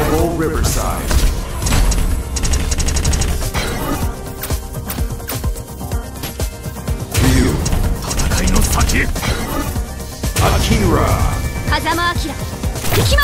Rebel Riverside. Ryu. 戦いの先へ。Akira. 風間明行きます。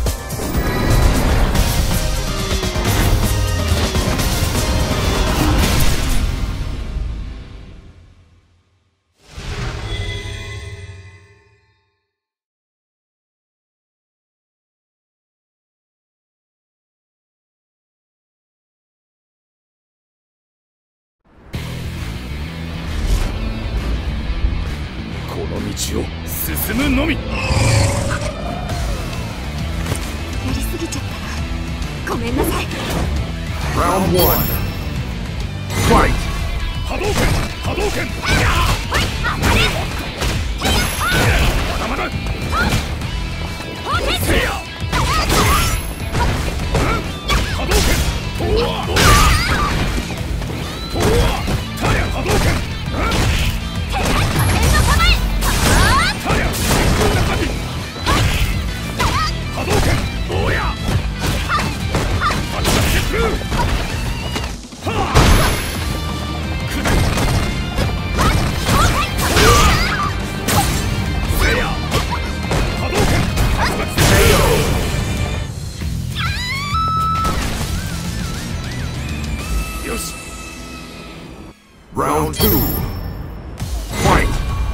この道を進むのみ。やりすぎちゃったらごめんなさい。 Round 1. Fight. 波動拳波動拳。まだまだ。せや。波動拳。とわ。とわ。たや波動拳。 Round 2. Fight.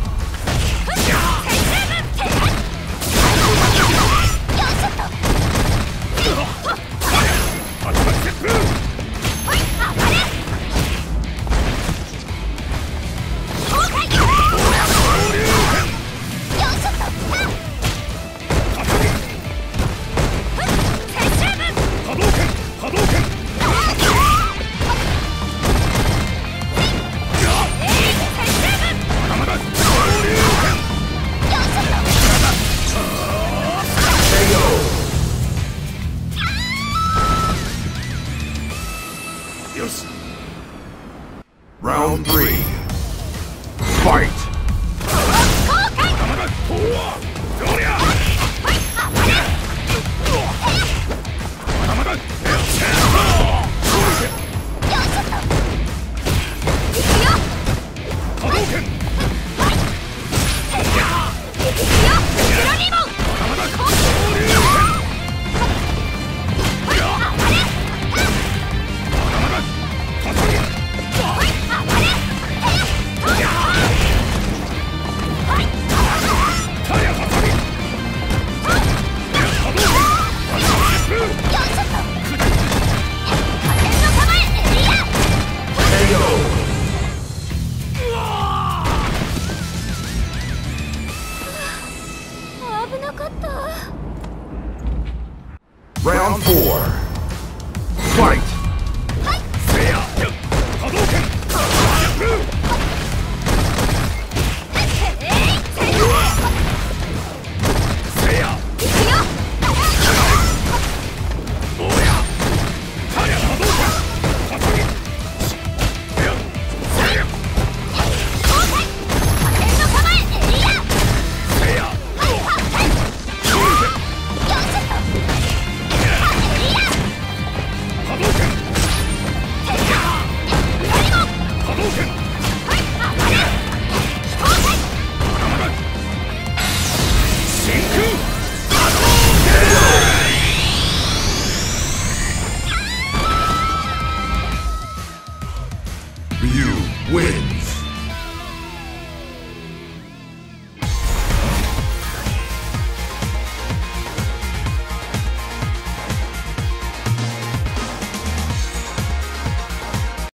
よし。 Round 3. Fight. 危なかった。 Round 4. Fight. せや。波動拳。せや。おや。たや波動拳。叩き。せや。せや。せや。 Ryu wins.